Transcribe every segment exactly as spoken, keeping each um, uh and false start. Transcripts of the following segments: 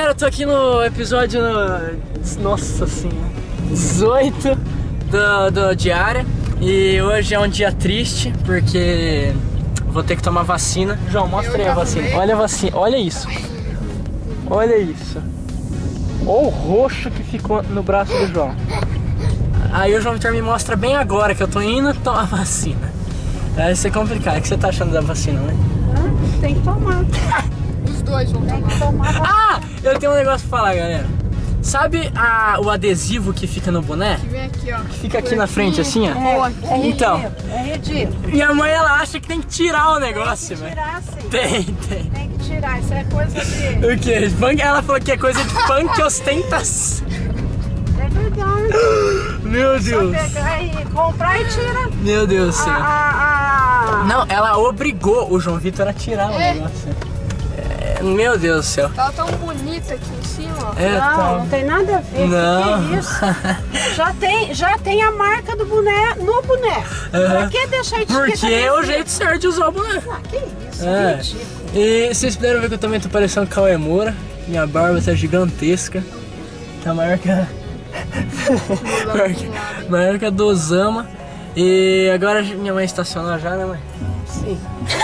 galera, eu tô aqui no episódio no... Nossa senhora, dezoito do, do Diário. E hoje é um dia triste porque vou ter que tomar vacina. João, mostra aí a vacina. Olha a vacina, olha isso. Olha isso. Olha o roxo que ficou no braço do João. Aí o João Vitor me mostra bem agora que eu tô indo tomar vacina. Vai ser complicado. O que você tá achando da vacina, né? Ah, tem que tomar. Os dois vão ter que tomar. Ah, eu tenho um negócio pra falar, galera. Sabe a, o adesivo que fica no boné? Que vem aqui, ó. Que fica aqui na frente, assim, ó. É, é então, é ridículo. Minha mãe, ela acha que tem que tirar o negócio, velho. Tem que tirar, sim. Tem, tem. Tem que tirar, isso é coisa de... O quê? Punk, ela falou que é coisa de punk ostentação. É verdade. Meu Deus. Só pegar e comprar e tira. Meu Deus do céu. A, a... Não, ela obrigou o João Vitor a tirar o É. negócio. É, meu Deus do céu. Tá tão bonita aqui em cima, ó. É, não, tá... não tem nada a ver. Não. Que é isso? Já tem, já tem a marca do boné no boné. Uhum. Pra que deixar a etiqueta? Porque é o jeito certo de usar o boné. Ah, que isso, É. ridículo. E vocês puderam ver que eu também tô parecendo Cauê Moura. Minha barba tá gigantesca. Tá maior que a... maior que, maior que a do Osama. E agora minha mãe estacionou já, né, mãe? Sim.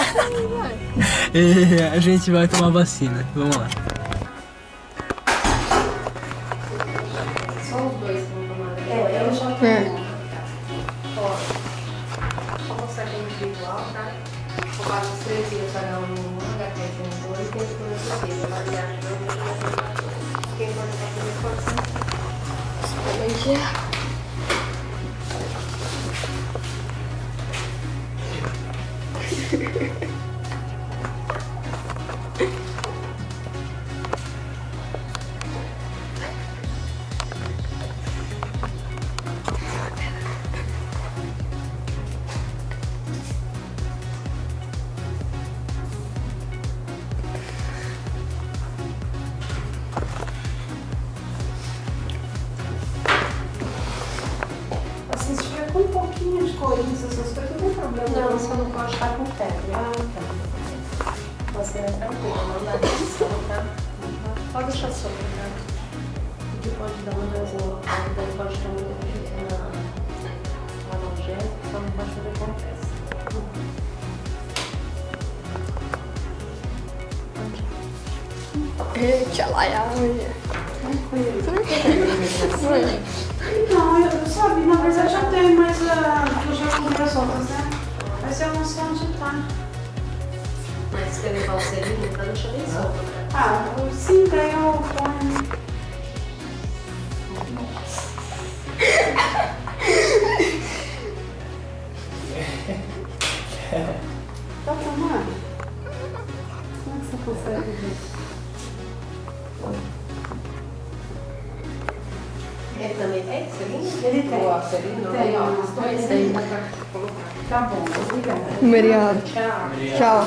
E a gente vai tomar vacina. Vamos lá. Só os dois que vão tomar. É, eu já tô. É. Ó, só mostrar aqui no individual, tá? Roubar os três dias para um H T com dois, tem que comer os três. A viagem não vai quem for estar comigo pode ser. Como é que é? Assim, se tiver com um pouquinho de coriza, essas coisas, não tem problema. Não, só não pode estar com febre. Ah, tá. Você é tranquila, não dá atenção, tá? Pode deixar sobre, tá? Porque pode dar uma dorzinha local, daí pode ter muita na analgésica, só não pode fazer compressa. Eita, lá é a unha. Não, eu, eu sabe, na verdade já tem, mas uh, eu já comprei as outras, né? Mas eu não sei onde tá. Mas se quer levar o selinho, tá deixando ele solto, né? Ah, sim, daí eu ponho. Tá tomando? Como é que você consegue ver? Ele também tem selinho? Ele tem. Ó, selinho, Tem, ó, ó, os dois tem. tem, dá pra colocar. Tá bom, obrigada. Obrigada. Tchau. Tchau.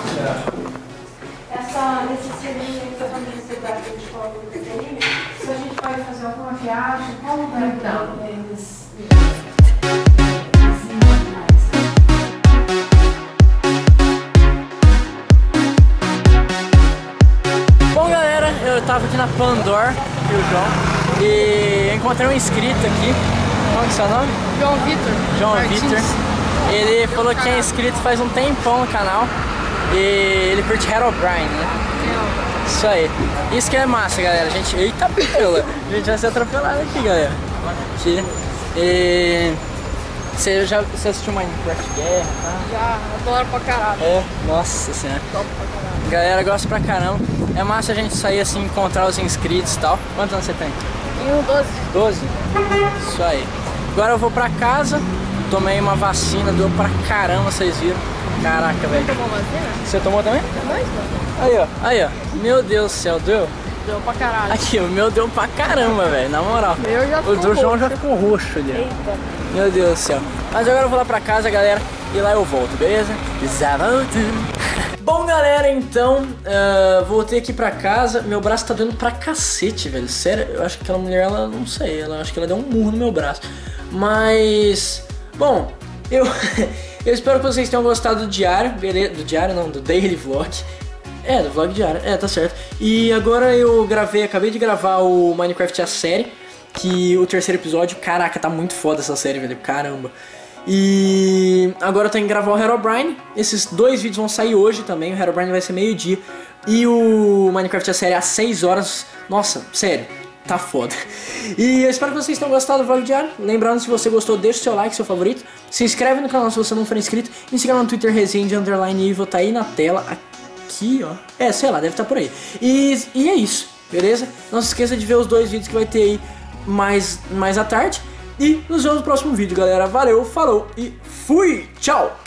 Essa, esse selinho aí que eu falei de cidade que a gente falou do selinho, se a gente vai fazer alguma viagem, qual lugar Então. que eles... Bom, galera, eu tava aqui na Pandora, aqui o João. E encontrei um inscrito aqui. Qual que é o seu nome? João Vitor. João Martins. Vitor. Ele falou que é inscrito faz um tempão no canal. E ele curte Herobrine, né? Isso aí. Isso que é massa, galera. A gente... Eita, pela! A gente vai ser atropelado aqui, galera. Aqui. E... Você já você assistiu Minecraft Guerra, tá? Já, adoro pra caralho. É, nossa senhora. Top pra caralho. Galera gosta pra caramba. É massa a gente sair assim, encontrar os inscritos e tal. Quantos anos você tem? E um doze. doze? Isso aí. Agora eu vou pra casa. Tomei uma vacina, deu pra caramba, vocês viram. Caraca, velho. Tomou vacina? Você tomou também? Dois, mano. Aí, ó. Aí, ó. Meu Deus do céu, deu? Deu pra caralho. Aqui, o meu deu pra caramba, velho. Na moral. Eu já O do João já ficou roxo ali. ó. Eita. Meu Deus do céu. Mas agora eu vou lá pra casa, galera. E lá eu volto, beleza? Já volto. Bom, galera, então, uh, voltei aqui pra casa. Meu braço tá doendo pra cacete, velho. Sério, eu acho que aquela mulher, ela, não sei, ela acho que ela deu um murro no meu braço. Mas, bom, eu, eu espero que vocês tenham gostado do diário, beleza? Do diário não, do daily vlog. É, do vlog diário, é, tá certo. E agora eu gravei, acabei de gravar o Minecraft a série, que o terceiro episódio, caraca, tá muito foda essa série, velho, caramba. E agora eu tenho que gravar o Herobrine. Esses dois vídeos vão sair hoje também. O Herobrine vai ser meio-dia e o Minecraft a série às seis horas. Nossa, sério, tá foda. E eu espero que vocês tenham gostado do vlog diário. Lembrando, se você gostou, deixa o seu like, seu favorito. Se inscreve no canal se você não for inscrito. Me siga no Twitter, Resende, underline Evil, tá aí na tela. Aqui, ó. É, sei lá, deve estar por aí. E, e é isso, beleza? Não se esqueça de ver os dois vídeos que vai ter aí mais, mais à tarde. E nos vemos no próximo vídeo, galera. Valeu, falou e fui! Tchau!